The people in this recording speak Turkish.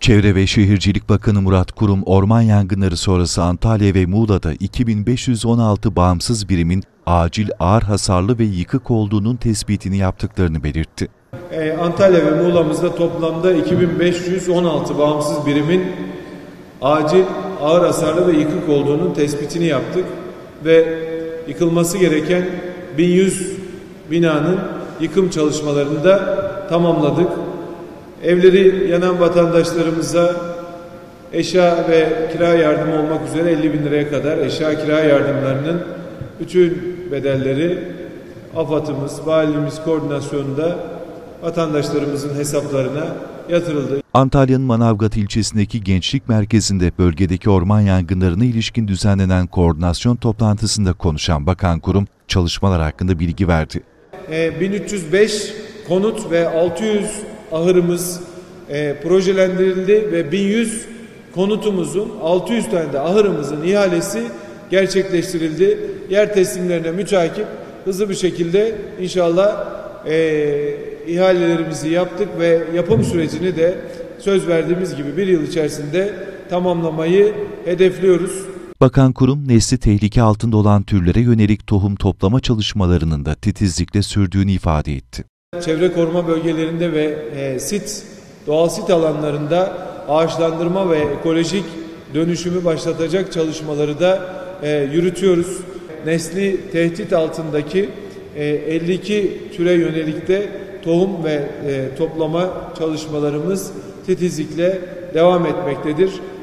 Çevre ve Şehircilik Bakanı Murat Kurum, orman yangınları sonrası Antalya ve Muğla'da 2516 bağımsız birimin acil, ağır hasarlı ve yıkık olduğunun tespitini yaptıklarını belirtti. Antalya ve Muğla'mızda toplamda 2516 bağımsız birimin acil, ağır hasarlı ve yıkık olduğunun tespitini yaptık ve yıkılması gereken 1100 binanın yıkım çalışmalarını da tamamladık. Evleri yanan vatandaşlarımıza eşya ve kira yardımı olmak üzere 50.000 liraya kadar eşya kira yardımlarının bütün bedelleri AFAD'ımız, valiliğimiz koordinasyonunda vatandaşlarımızın hesaplarına yatırıldı. Antalya'nın Manavgat ilçesindeki Gençlik Merkezi'nde bölgedeki orman yangınlarına ilişkin düzenlenen koordinasyon toplantısında konuşan Bakan Kurum, çalışmalar hakkında bilgi verdi. 1305 konut ve 600 ahırımız projelendirildi ve 1100 konutumuzun 600 tane de ahırımızın ihalesi gerçekleştirildi. Yer teslimlerine müteakip hızlı bir şekilde inşallah ihalelerimizi yaptık ve yapım sürecini de söz verdiğimiz gibi bir yıl içerisinde tamamlamayı hedefliyoruz. Bakan Kurum, nesli tehlike altında olan türlere yönelik tohum toplama çalışmalarının da titizlikle sürdüğünü ifade etti. Çevre koruma bölgelerinde ve doğal sit alanlarında ağaçlandırma ve ekolojik dönüşümü başlatacak çalışmaları da yürütüyoruz. Nesli tehdit altındaki 52 türe yönelik de tohum ve toplama çalışmalarımız titizlikle devam etmektedir.